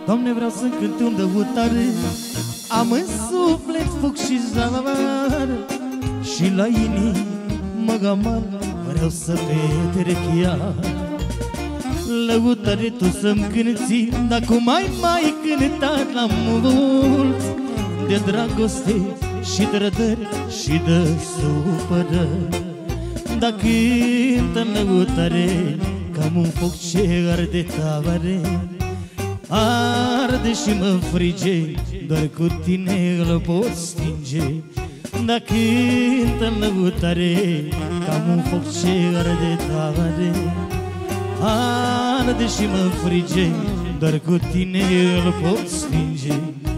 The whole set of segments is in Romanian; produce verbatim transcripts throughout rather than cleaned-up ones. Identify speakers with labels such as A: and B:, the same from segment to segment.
A: Doamne, vreau să cânt un dăutare, am în suflet foc și jar, și la inimă gamar vreau să petrec iar. Lăutare tu să-mi cânti, dar cum ai mai cântat la mult, de dragoste și trădări și de supărări. Dar cântă în lăutare, cam un foc ce arde tare, arde și mă frige, doar cu tine îl pot stinge. Dar cântă în lăutare, cam un foc ce arde tare, arde și mă frige, doar cu tine îl pot stinge.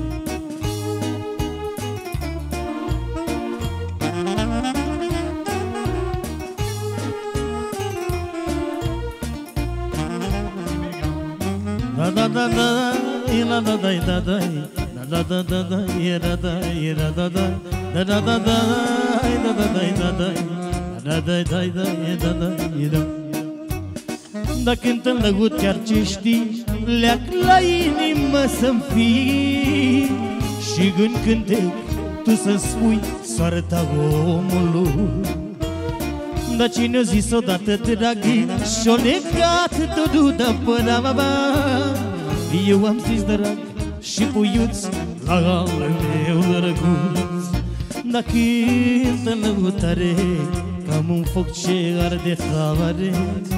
A: Da da da da, la da da da da, da da da da, era da era da da, da da da da, da da da da, da da da da, da da da. Dacă cântă în lăgut chiar ce știi, leac la inimă să-mi fii, și în cântec tu să-mi spui soarta omului. Dar cine-o zis odată draghi și-o negat tot de până mama, eu am zis drag și puiuț la al meu drăguț. Dar cântă în lăutare, cam un foc ce arde tare,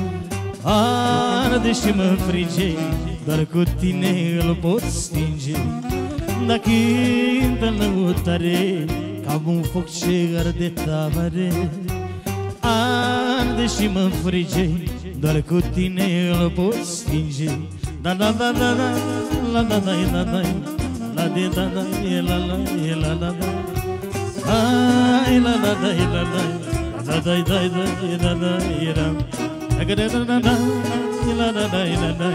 A: arde și mă frige, doar cu tine îl pot stinge. Dar cântă în lăutare, cam un foc ce arde tare, arde și mă frige, doar cu tine îl pot stinge. Da da da da da, la da da da da, la de da da, la la la la la, ai la da da la la, da da da da da da da, da da da da da, la da da la la.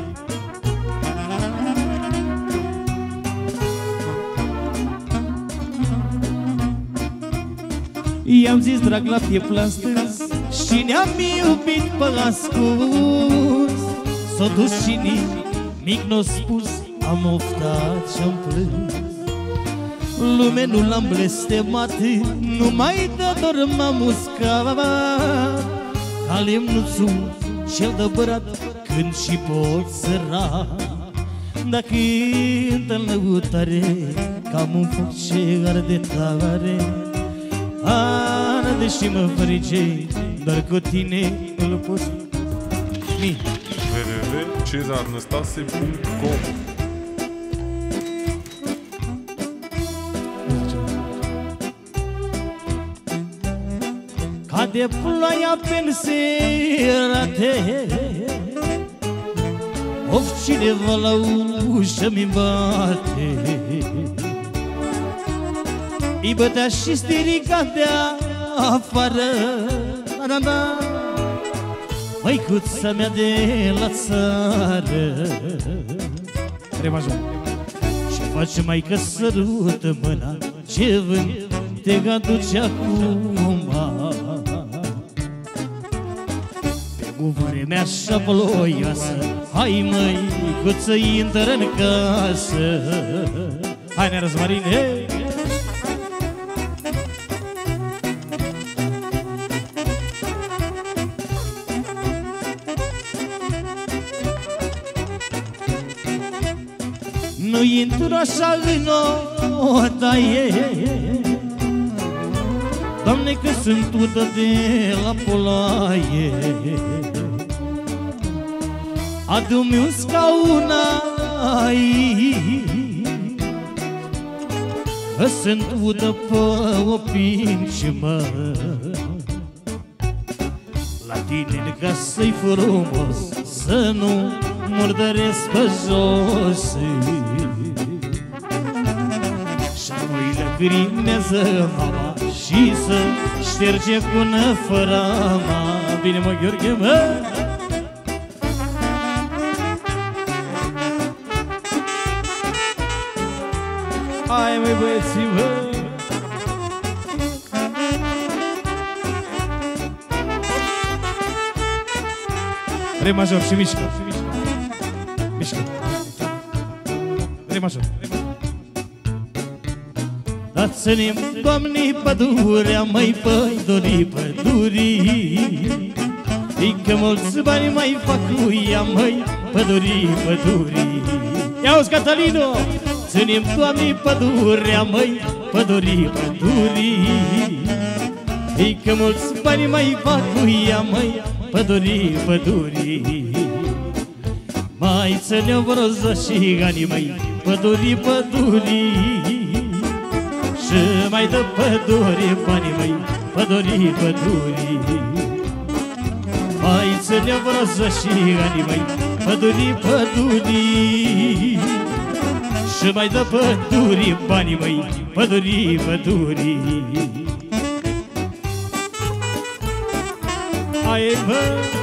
A: I-am zis drag la piept la stâns și ne-am iubit pe ascuns. S-o dus și nimic n-o spus, am oftat și-am plâns. Lume nu l-am blestemat, numai de dor m-am uscat, ca lemnuțul cel de bărat când și pot săra. Dar cântă în lăutare, cam un foc ce arde tare, arde și mă frige, doar cu tine îl pot mi.
B: w w w punct cezar năstase punct com.
A: Cade ploaia pe-n serate, of cineva la ușă mi bate, îi bătea și striga de afară, da, da, da, măicuța mea de la țară. Remajor. Ce faci, maică, sărută mâna, ce vânt te aduce acum? Cu vremea așa ploioasă, hai, măicuță, intră în casă. Hai, ne răzmarine. Nu intru așa în odaie, Doamne, că sunt udă de la polaie. Adu-mi un scaun aici, că sunt udă pe o pincimă. La tine în casă-i frumos, să nu murdăresc pe jos. Și-apoi lăcrimează mama și să șterge cu năfărama. Bine, mă, Gheorghe, mă! Hai, măi, băieții, mă! Re major și mișcă, mișcă, mișcă.
C: Re major.
A: Dați-mi, Doamne, pădurea, măi, pădurii, pădurii, ei că mulți bani mai fac cu ea, măi, pădurii, pădurii. Ia-uzi, Catalino! Ținem, Doamne, pădurea, măi, pădurii, pădurii, ei că mulți bani mai fac cu ea, măi, pădurii, pădurii. Mai ține-o vroză și ganii, măi, pădurii, pădurii, și mai dă pădurii banii, măi, pădurii, pădurii. Mai ține-o vroză și ganii, măi, pădurii, pădurii, și mai dă pădurii banii, măi, pădurii, pădurii. Hai, bă!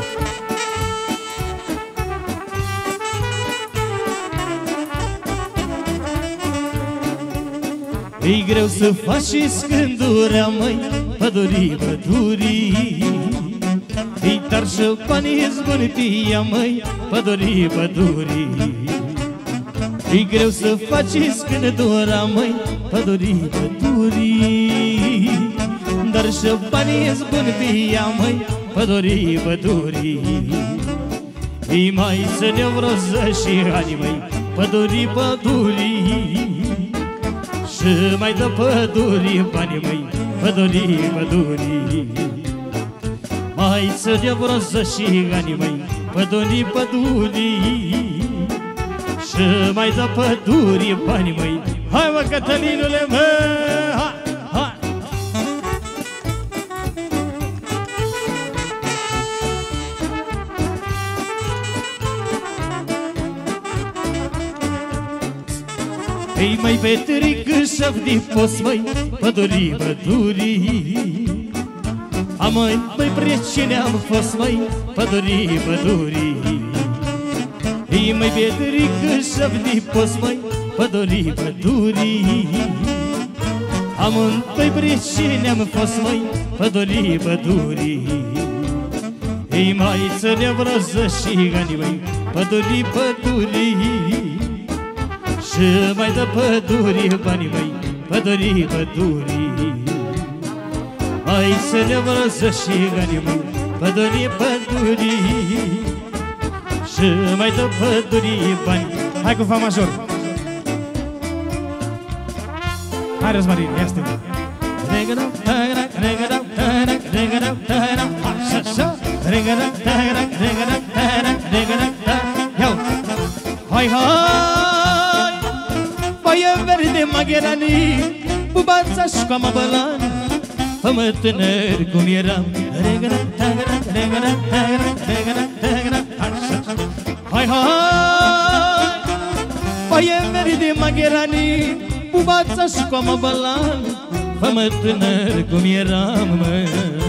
A: E greu să faci și scândurea, măi, pădurii, pădurii, ei dar și banii zbuni pe ea, măi, pădurii, pădurii. E greu să faci și scândurea, măi, pădurii, pădurii, dar și banii zbuni pe ea, măi, pădurii, pădurii. Ei mai să ne vroză și ani, măi, pădurii, pădurii, și mai dă pădurii banii, măi, pădurii, pădurii. Mai să ne vroză și ani, măi, pădurii, pădurii, și mai dă pădurii banii, măi. Hai, mă, Cătălinule, mă! Ha, ha! Ei, măi, Petrică, șef de post, măi, pădurii, pădurii, a, măi, măi, prieteni am fost, măi, pădurii, pădurii. Ei, măi, Petrică, șef de post, măi, pădurii, pădurii, a, măi, prieteni am fost, măi, pădurii, pădurii. Ei, mai să ne vroză și gani, măi, pădurii, pădurii, și mai dă pădurii banii, măi, pădurii, pădurii. Mai să ne vroză și ganii, măi, pădurii, pădurii, și mai dă pădurii bani.
C: Hai cu fa major. Hai, Răzmarin, ia stă.
A: Hai, hai, baie verde magherani, bubața și coama bălan, fă-mă tânăr cum eram. Hai, hai, baie verde magherani, bubața și coama bălan, fă-mă tânăr cum eram, mă.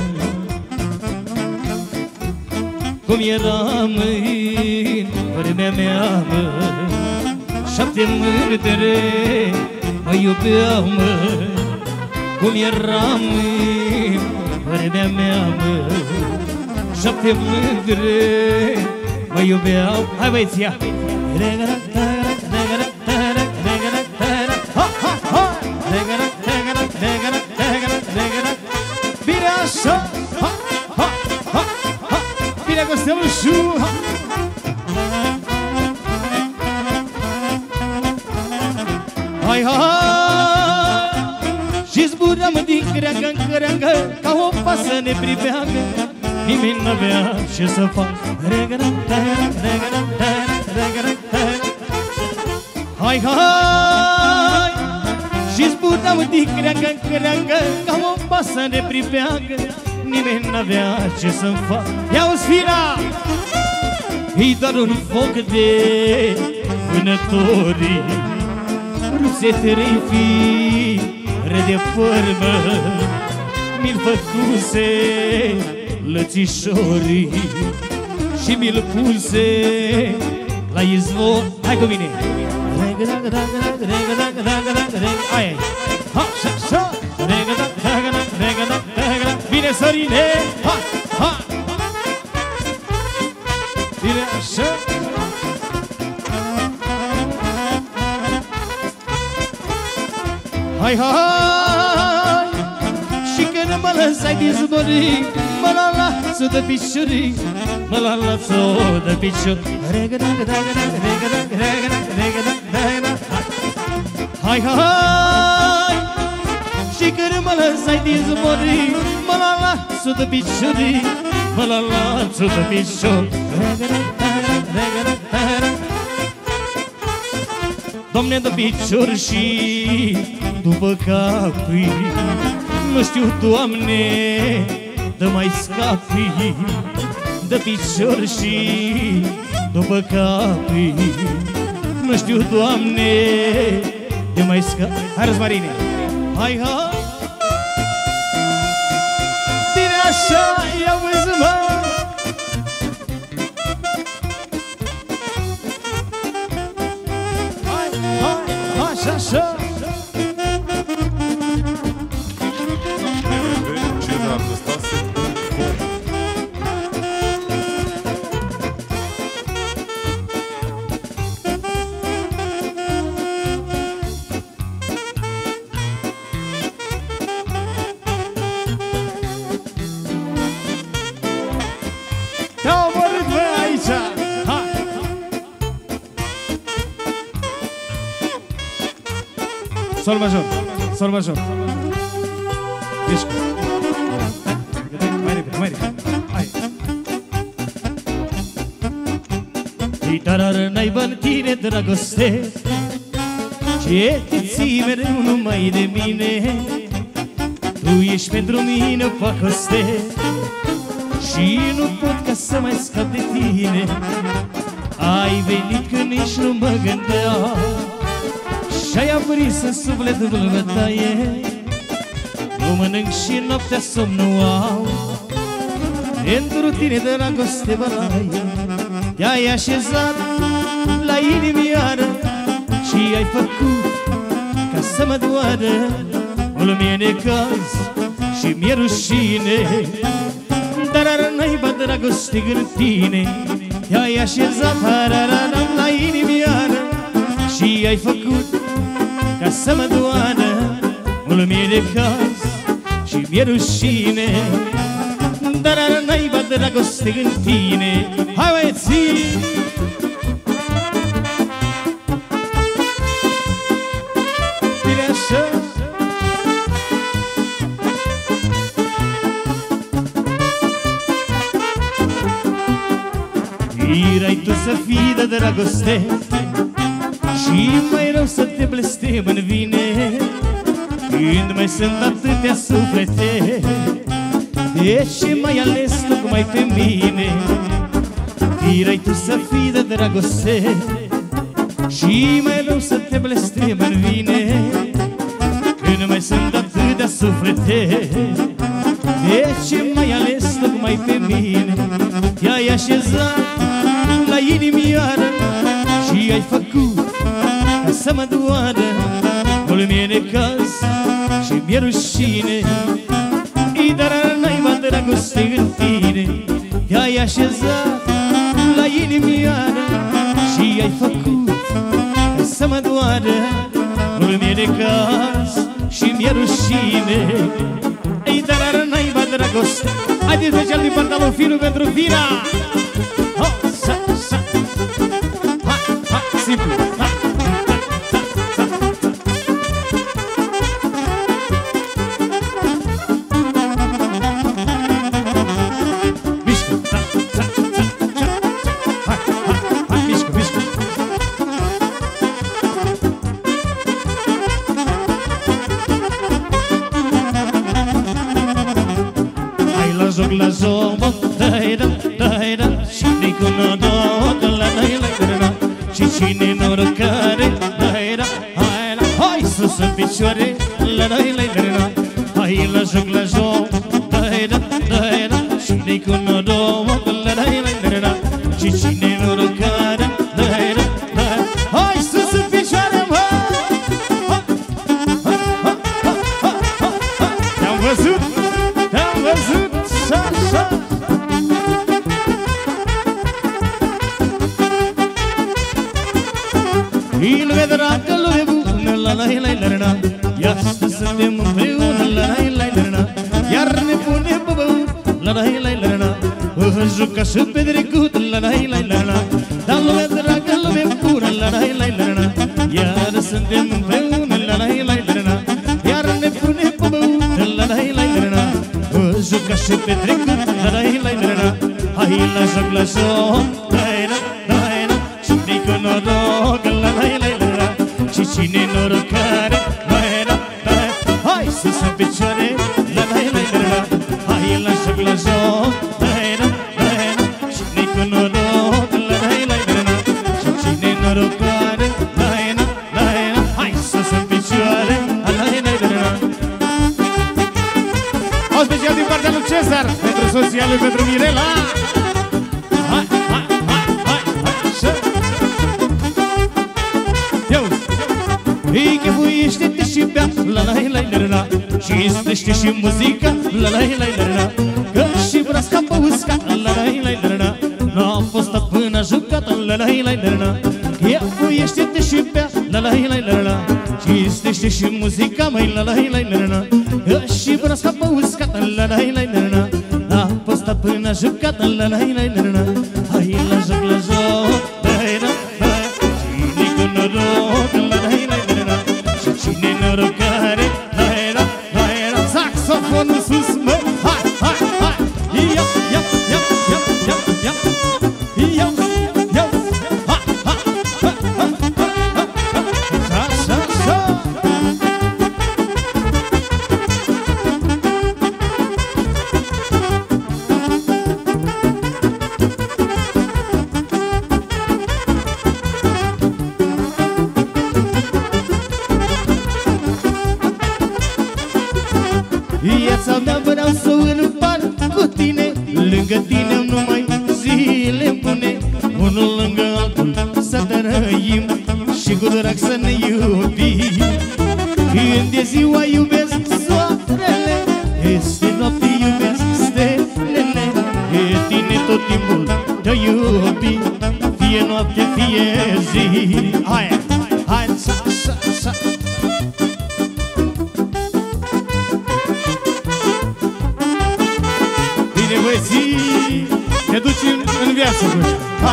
A: Cum eram în vremea mea, mă, șapte mârdere mă iubeau, mă. Cum eram în vremea mea, mă, șapte mândre mă iubeau. Hai, băieți, ia! Bine așa! Bine că suntem în șu! Hai, hai! Și zburam din creangă în creangă, ca o pasă ne priveagă, nimeni n-avea ce să fac. Hai, hai! Și zburam din creangă în creangă, ca o pasă ne priveagă, nimeni n-avea ce să-mi fac. Ia-o sfira! E doar un foc de vânătorii, ruse trei fire de părmă, mi-l făcuse lățișorii și mi-l puse la izvor. Hai cu mine! Aia-i! Ha, șa, șa! Bine, Sărine! Ha, ha! Bine, așa! Hai, hai, și când mă lăsai din zborii, mă la-la-ți de piciori, mă la-la-ți de piciori. Hai, hai, și când mă lăsai din zborii, mă la-la-ți de piciori, mă la-la-ți de piciori. Doamne, de picior și după capii, nu știu, Doamne, de mai scapi. De picior și după capii, nu știu, Doamne, de mai scapi.
C: Hai, Răzmarine!
A: Hai, hai, bine așa, ia uzi, mă. Așa, așa.
B: w w w punct cezar năstase punct com
C: Te-au omorât, bă, aici! Hai! Sol major, sol major. Mișcă. Mai repede, mai repede. Hai.
A: Dar n-aibă în tine dragoste, ce te ții mereu numai de mine. Tu ești pentru mine pacoste și nu pot ca să mai scap de tine. Ai venit când nici nu mă gândeam și-ai aprins în sufletul bătaie. Nu mănânc și noaptea somn nu au, pentru tine dragoste bălaie. Te-ai așezat la inimioară și ai făcut ca să mă doară. Mult mi-e necaz și mi-e rușine, dar n-ai dragoste în tine. Te-ai așezat la inimioară și ai făcut ca să mă doară. Mult mi-e necaz și mi-e rușine, dar n-ai dragoste în tine. Hai, băieții! Bine așa! Erai tu să fii de dragoste și mai rău să te blestem în vine, când mai sunt atâtea suflete. De ce m-ai ales tocmai pe mine? Erai tu să fii de dragoste și mai rău să te blestem în vine, când mai sunt atâtea suflete. De ce m-ai ales tocmai pe mine? Te-ai așezat la inimioară și ai făcut ca să mă doară. Mult mi-e necaz și mi-e rușine, dar n-ai dragoste în tine. Te-ai așezat la inimioară și ai făcut ca să mă doară. Mult mi-e necaz și mi-e rușine, dar n-ai dragoste. Haideți de cel din pantalon finul pentru Vina. Ho, sa, sa. Hai, hai, simplu, hai. La zombă, dai-da, dai-da, și nici nu dă la dai-la-da. Și cine norocare, dai-da, hai-da, hai sus în picioare, la dai-la-da. Hai la joc, la zombă, dai-da, dai-da, și nici nu dă la dai-la-da. Și cine norocare, dai-da, dai-da, hai sus în picioare, mă! Te-am văzut, te-am văzut. Il vedrà che lo è buono, la la la la la. Iar astăzi suntem împreună, la la la la la. Iar ne pune pe băut, la la la la la. Juca și petrecut, la la la la la. Dar lumea dragă, lumea bună, la la la la la. Iar suntem împreună, la la la la la. Iar ne pune pe băut, la la la la la. Juca și petrecut, la la la la la. Hai la joc, la joc, dai la, dai la. Cine cu noroc, la la la la la. Și cine norocare, dai la, dai la. Hai sus în picioare, la la la la la. Hai la joc, la joc, dai la, dai la. Cine cu noroc, la la la la la. Și cine norocare, dai la, dai la. Hai sus în picioare, la la la la la.
C: O special din partea lui Cezar, pentru soția lui, pentru Mirela. Hai, hai, hai, hai, hai, așa. Ia uzi.
A: Ei chefuiește-te și bea, la la la la la. Și strește și muzica, la la la la la. Că și brasca pe usca, la la la la la. N-a fost până jucată, la la la la la. Chefuiește-te și bea, la la la la la. Și strește și muzica, măi, la la la la la. Că și brasca pe usca, la la la la la. N-a fost până jucată, la la la la la. Hai la joc, la joc, dai la, dai. Cine cu noroc, la la la la la. Și cine norocare, dai la, dai la.
C: Saxofonul sus, mă. Hai, hai, hai. Ia, ia, ia, ia, ia, ia. Ia, ia. Ha, ha, ha, ha, ha, ha. Așa, așa.
A: Viața mea vreau să o împart cu tine. Lângă tine numai zile bune. Unul lângă altul să trăim și cu drag să ne iubim. Când e ziua iubesc soarele, este noapte iubesc stelele. E tine tot timpul te iubi, fie noapte, fie zi.
C: Hai, hai, sa, sa, sa. Bine, băieții, te duci în, în viață, băi. Ha!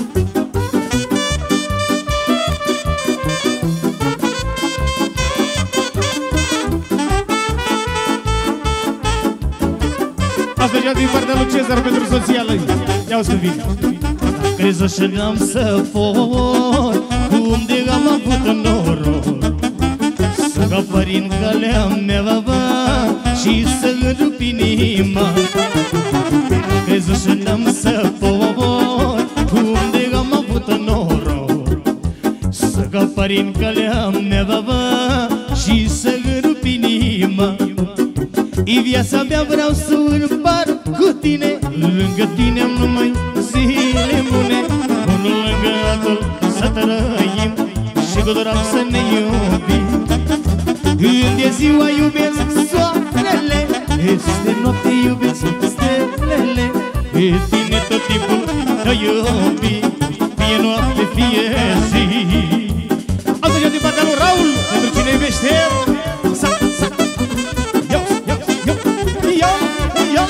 C: Ați venit din partea lui Cezar pentru soția lui. Ia-o-ți când vine.
A: Crezi așa n-am să pot, cum de am avut noroc să apări în calea mea, baba, și să rup inima. Crezi așa n-am să pot, cum de am avut noroc să apări în calea mea, baba, și să rup inima. E viața mea vreau să o împart cu tine. Lângă tine am numai zile bune. Unul lângă altul să trăim și cu drag să ne iubim. Când e ziua iubesc soarele, este noapte iubesc stelele. E tine tot timpul te iubi, fie noapte, fie zi.
C: Atunci din partea lui Raul, pentru cine iubește el. Sa, sa. Ia, ia, ia, ia, ia.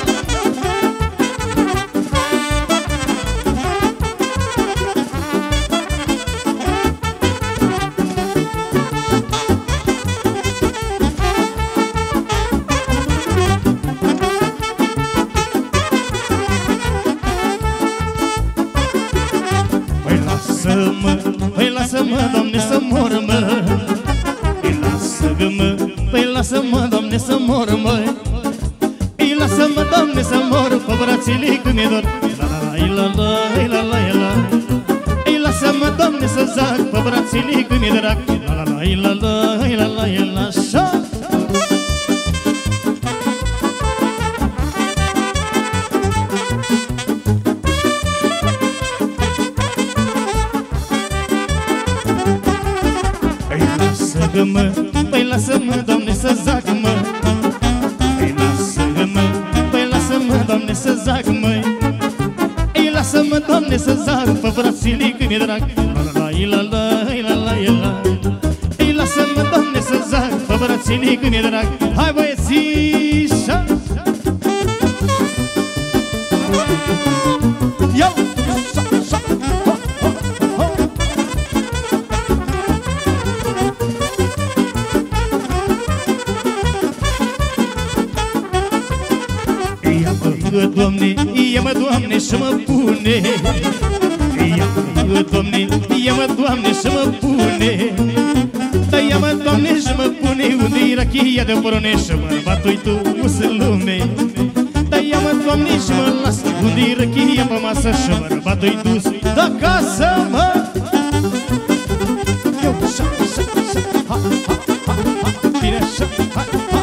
A: Păi lasă-mă, păi lasă-mă, Doamne, să mor, mă. Păi lasă-mă, păi lasă-mă, Doamne, să mor, mă. Păi lasă-mă, Doamne, să mor pe brațele când mi-e dor. La la la la la la la. Păi lasă-mă, Doamne, să zac pe brațele când mi-e drag. La la la la la la la la. Așa. Lasă-mă, păi lasă-mă, Doamne, să zac, mă. Păi lasă-mă, păi lasă-mă, Doamne, să zac, mă. Ei lasă-mă, Doamne, să zac pe brațele când mi-e drag. La la la la la la la la. Ei lasă-mă, Doamne, să zac pe brațele
C: băieții, când e drag. Hai băiețișa. Ia! Ia-mă, Doamne, ia-mă, Doamne, și mă pune. Ia-mă, Doamne, ia-mă, Doamne, și mă pune. Da, ia-mă, Doamne, și mă pune. Unde-i rachia de porone și mă bat-oi tu în lume. Da, ia-mă, Doamne, și mă las. Unde-i rachia pe masă și mă bat-oi dus de acasă, mă. Eu, așa, așa, așa, ha, ha, ha, ha. Bine așa, ha, ha.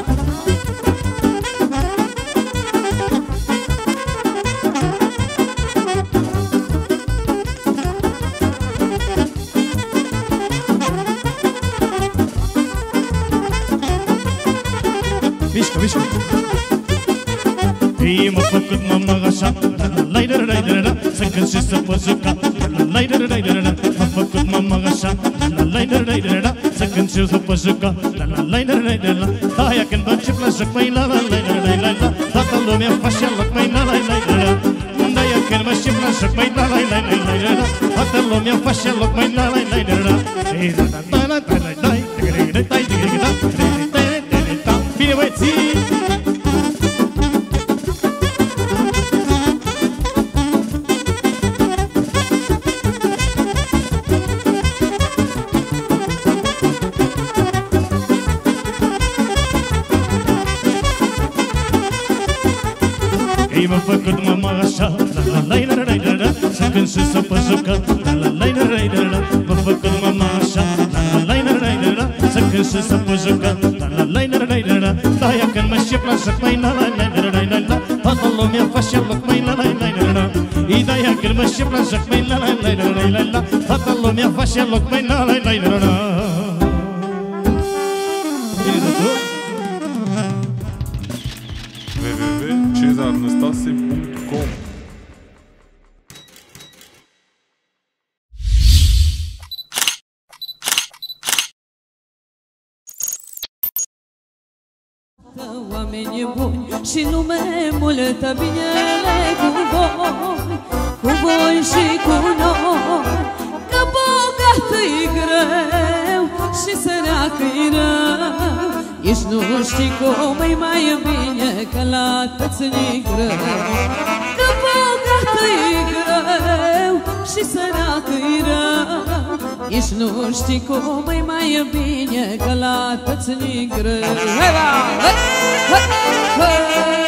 C: Mișcă, mișcă. Ei m-a făcut mama așa, la-lai de la de la, să cânt și să pot juca, la-lai de la de la. M-a făcut mama așa, la-lai de la de la, să cânt și să pot juca, la-lai de la de la. Aia când băce la joc, mai la la la la la la. Toată lumea face loc, mai la la la la la. Aia când mă știu la joc, mai la la la la la la. Toată lumea face loc, mai la la la la la. Ei la la la la la la, tigre tigre tigre da. Bine băieții! Ei m-a făcut mama așa, la la la la la la, să cânt și să pot juca, la la la la la la. M-a făcut mama așa, la la la la la la, să cânt și să pot juca, la la la la la la. Aia când mă știu la joc, mai la la la la la la. Toată lumea face loc, mai la la la la la. E de-aia când mă știu la joc, mai la la la la la la. Toată lumea face loc, mai la la la la la. Bine de tot?
B: w w w punct cezar năstase punct com
D: Oameni buni și lume multă, binele cu voi, cu voi și cu noi. Că bogat-i greu și sărac-i rău, ești nu știi cum e mai bine, că la tăți-ni greu. Că bogat-i greu și sărac-i rău, ești nu știi cum e mai bine, că la tăți-ni greu. Hai, hai, hai, hai.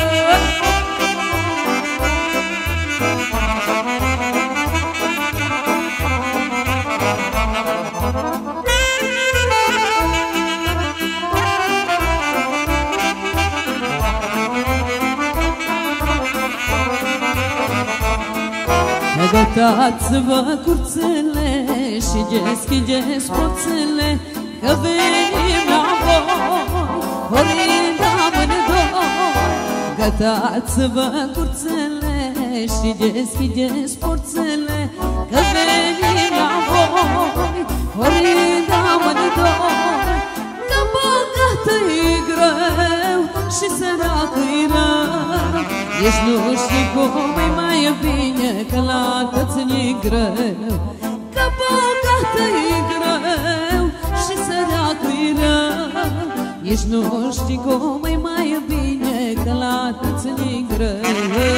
D: Gătați-vă curțele și deschideți porțele, că venim la voi, orind amândoi. Gătați-vă curțele și deschideți porțele, că venim la voi, orind amândoi. Că bogat-i greu și sărac-i rău, ești nu știi cum e mai bine, că la tăți-ni greu. Că bogat-i greu și sărac-i rău, ești nu știi cum e mai bine, că la tăți-ni greu.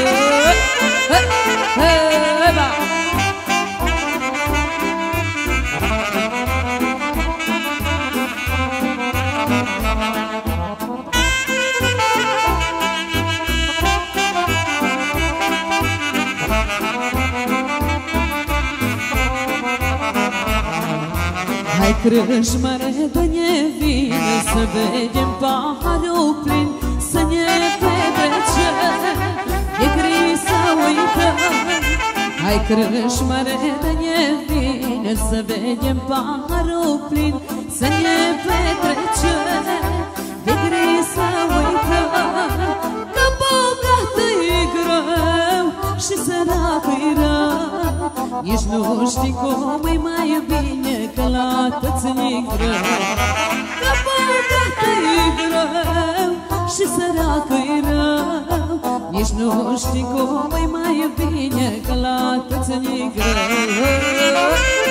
D: Hai crâșmăre, dă-ne vin, să vedem paharul plin, să ne petrecem, e gri să uităm. Hai crâșmăre, dă-ne vin, să vedem paharul plin, să ne petrecem, e gri să uităm. Că bogat-i greu și săracă-i rău. Nici nu știi cum e mai bine că la tățânic rău. Că bogată-i greu și săracă-i rău. Nici nu știi cum e mai bine că la tățânic rău.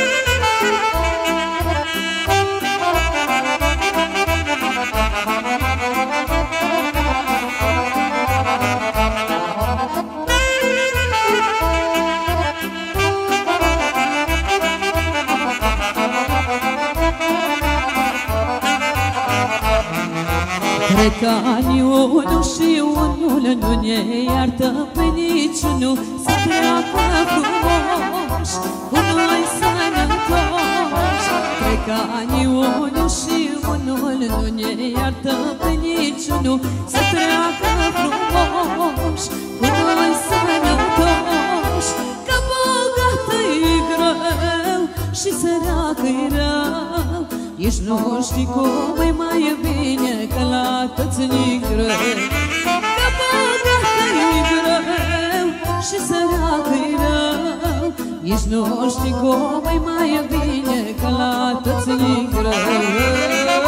D: Cred că anii unu și unul nu ne iartă pe niciunul. Să treacă frumoși cu noi sănătoși. Cred că anii unu și unul nu ne iartă pe niciunul. Să treacă frumoși cu noi sănătoși. Că bogat-i greu și săracă-i rău. Ești nu știi cum e mai bine că la tățânic rău. Că bogată-i greu și săracă-i rău. Ești nu știi cum e mai bine că la tățânic rău.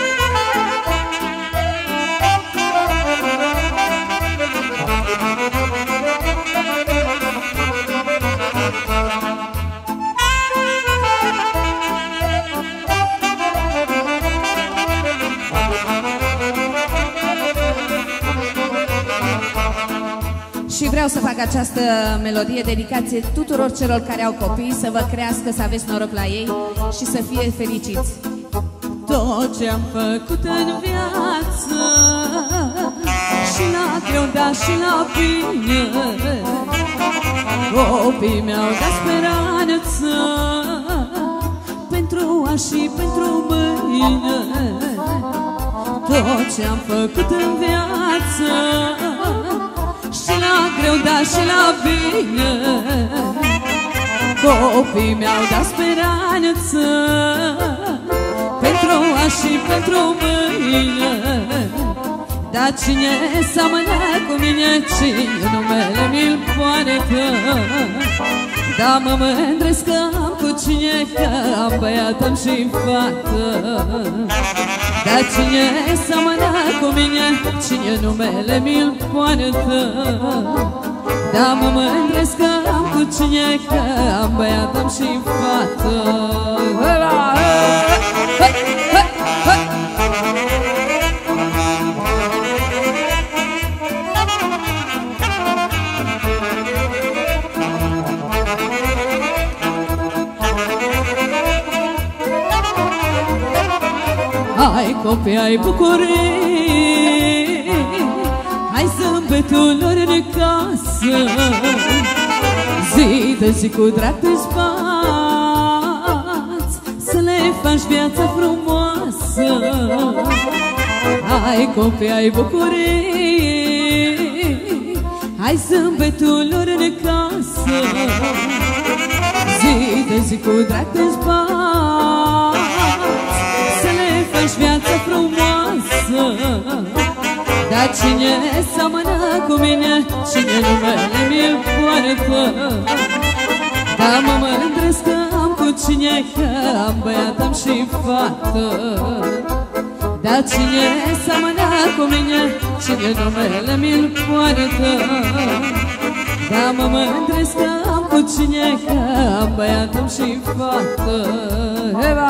E: Și vreau să fac această melodie dedicație tuturor celor care au copii, să vă crească, să aveți noroc la ei și să fie fericiți.
D: Tot ce-am făcut în viață, și la greu, dar și la bine, copiii mi-au dat speranță pentru azi și pentru mâine. Tot ce-am făcut în viață, și la greu, dar și la bine, copiii mi-au dat speranță pentru azi și pentru mâine. Dar cine seamănă cu mine, cine numele mi-l poartă? Dar mă mândresc că am cu cine, că am băiat, am și fată. Dar cine seamănă cu mine, cine numele mi-l poartă? Dar mă mândresc că am cu cine, că am băiat, am și fată. Hai copii, ai bucurii, hai zâmbetul lor în casă, zi de zi cu drag te-ți bați, să le faci viața frumoasă. Hai copii, ai bucurii, hai zâmbetul lor în casă, zi de zi cu drag te-ți bați, să le faci viața frumoasă. Dar cine seamănă cu mine, cine numele mi-l poartă? Dar mă mândresc că am cu cine, că am băiat, am și fată. Dar cine seamănă cu mine, cine numele mi-l poartă? Dar mă mândresc că am cu cine, că am băiat, am și fată. Heva!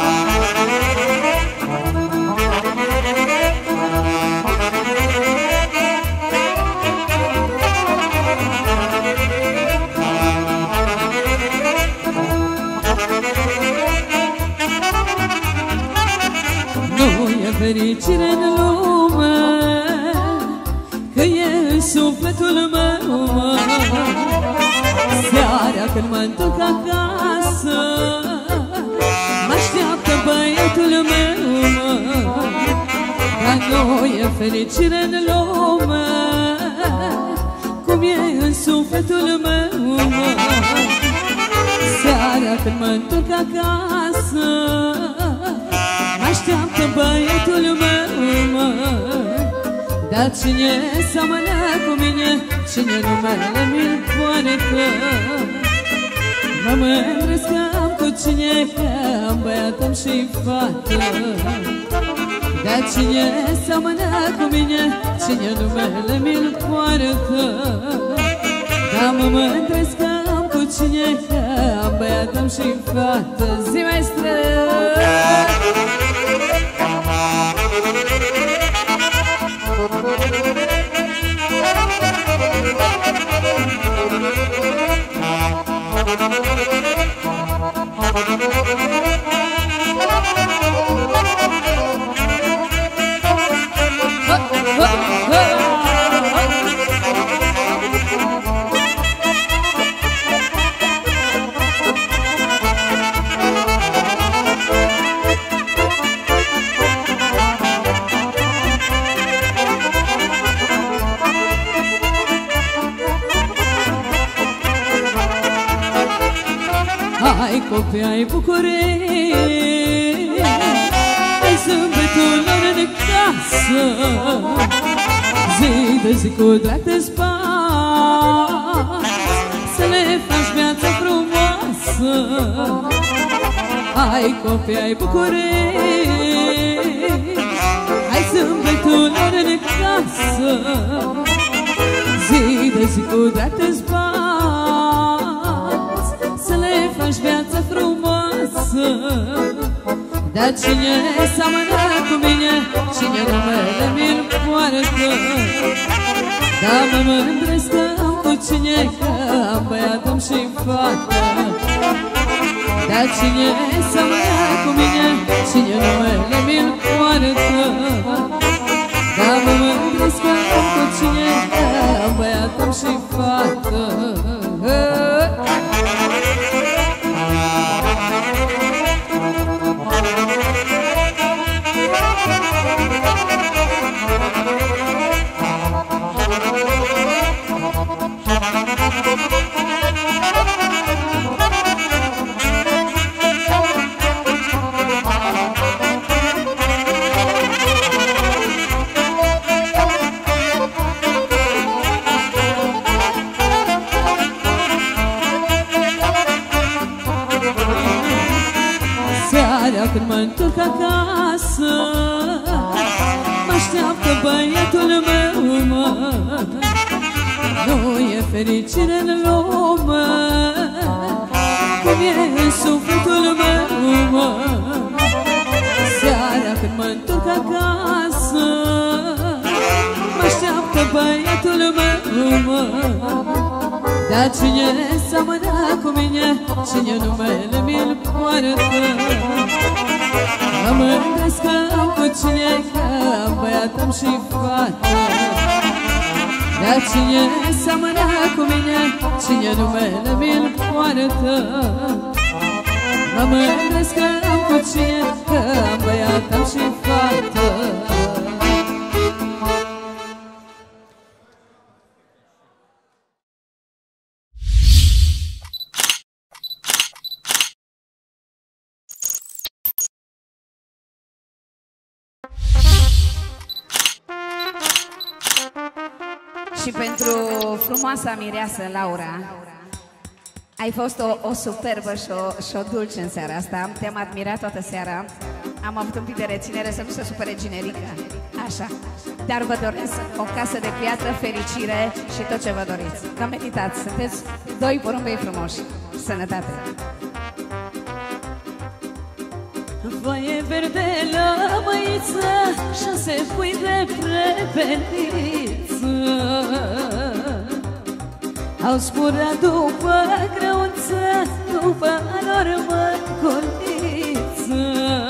D: Fericire în lume, că e în sufletul meu, mă. Seara când mă întorc acasă, m-așteaptă băiatul meu, mă. Dar nu e fericire în lume, cum e în sufletul meu, mă. Seara când mă întorc acasă, așteaptă băiatul meu, mă. Dar cine seamănă cu mine, cine numele mi-l poartă? Mă mândresc că am cu cine, că am băiat, am și fată. Dar cine seamănă cu mine, cine numele mi-l poartă? Dar mă mândresc că am cu cine, că am băiat, am și fată. Zi, maestră! Hai copii, ai bucurii, ai zâmbetul lor de casă, zi de zi cu drag de spați, să le faci viața frumoasă. Hai copii, ai bucurii, ai zâmbetul lor de casă, zi de zi cu drag de spați, faci viața frumoasă. Dar cine seamănă cu mine, cine numele mi-l poartă? Dar mă mândresc că am cu cine, că am băiat, am și fată. Dar cine seamănă cu mine, cine numele mi-l poartă? Dar mă mândresc că am cu cine, că am băiat, am și fată. Când mă întorc acasă, m-așteaptă băiatul meu, mă. Nu e fericire în lume, cum e în sufletul meu, mă. Seara când mă întorc acasă, m-așteaptă băiatul meu, mă. Dar cine seamănă cu mine, cine numele mi-l poartă? Mă mândresc că am cu cine, că am băiat, am și fată. Dar cine seamănă cu mine, cine numele mi-l poartă? Mă mândresc că am cu cine, că am băiat, am și fată.
E: Și pentru frumoasa mireasă Laura, ai fost o, o superbă și o, și o dulce în seara asta. Te-am admirat toată seara. Am avut un pic de reținere să nu se supere generică. Așa. Dar vă doresc o casă de piatră, fericire și tot ce vă doriți. Că meditați, sunteți doi porumbei frumoși. Sănătate!
D: Foaie verde la măiță, șase pui de prepeliță, au spurat după grăunță, după lor măcoliță.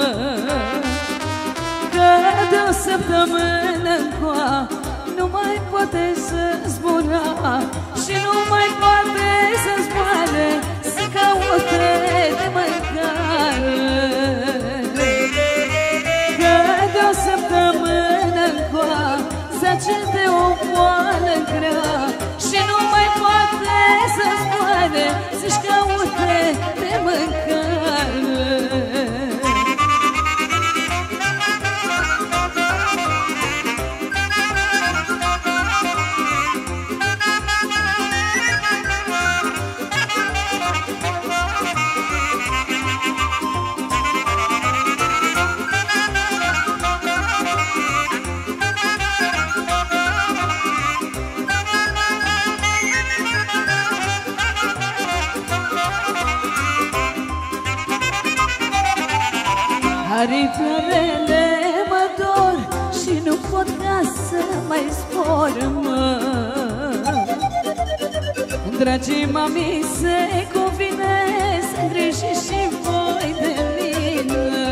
D: Că de o săptămână-ncoa nu mai poate să zbura și nu mai poate să zboare, să caute de mâncare. Zace de o boală grea și nu mai poate să zboare, să-și caute de mâncare. Aripioarele mă dor și nu pot ca să mai zbor, mă. Dragii mami, se convine să îngrijiți și voi de mine.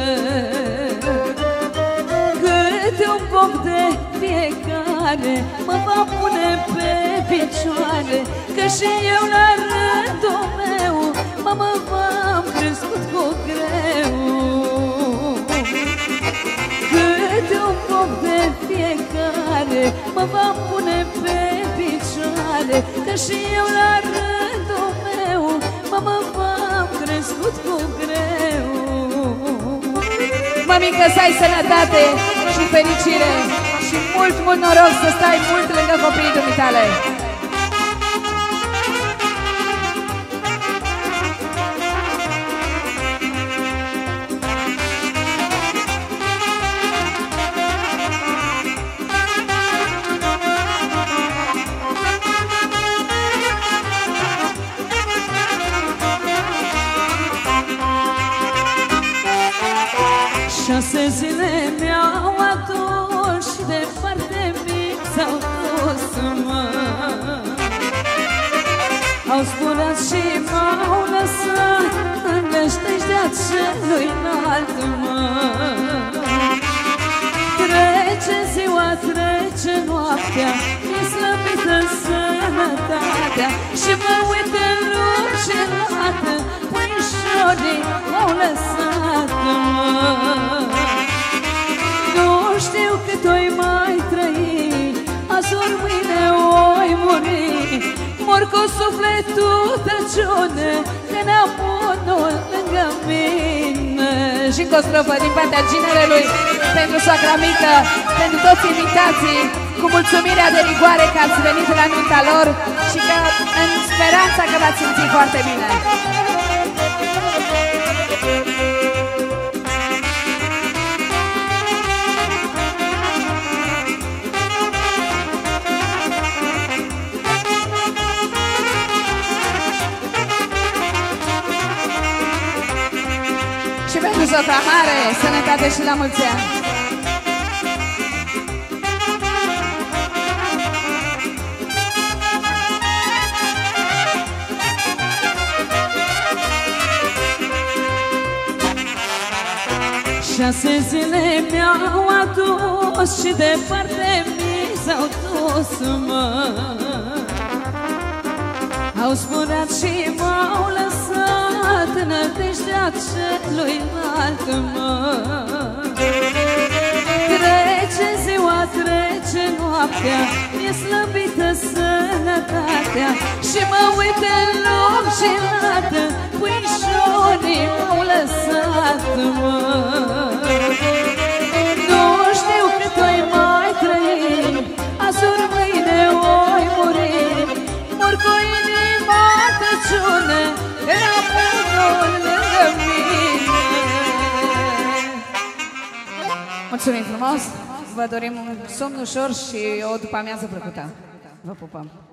D: Câte un boc de fiecare mă va pune pe picioare, că și eu la rândul meu, mama, v-am crescut cu greu. Câte un boc de fiecare mă va pune pe picioare, că și eu la rândul meu, mama, v-am crescut cu greu.
E: Mămică, să ai sănătate și fericire și mult, mult noroc să stai mult lângă copiii dumitale.
D: Șase zile mi-au adus și departe mic s-au dus, mă. Au zburat și m-au lăsat în deștejtea celuilalt, mă. Trece ziua, trece noaptea, mi-e slăbită sănătatea și mă uit în rușinată, puișorii m-au lăsat, mă. Nu știu cât oi mai trăi, azi ori mâine oi muri, mor cu sufletul tăciune, că n-am unul lângă mine.
E: Și încă o strofă din partea ginerelui pentru soacra mică, pentru toți invitații, cu mulțumirea de rigoare că ați venit la nunta lor și că în speranța că v-ați simțit foarte bine. Și pentru soacra mare, sănătate și la mulți ani!
D: Șase zile mi-au adus și departe mi s-au dus, mă. Au zburat și m-au lăsat în nădejdea celuilalt, mă. Trece ziua, trece noaptea, mi-e slăbită sănătatea și mă uit în rușinată, puișorii m-au lăsat, mă. Nu știu cât oi mai trăi, azi ori mâine oi muri, mor cu inima tăciune, că n-am unul lângă mine.
E: Mulțumim frumos! Vă dorim un somn ușor și o după-amiază plăcută. Vă pupăm!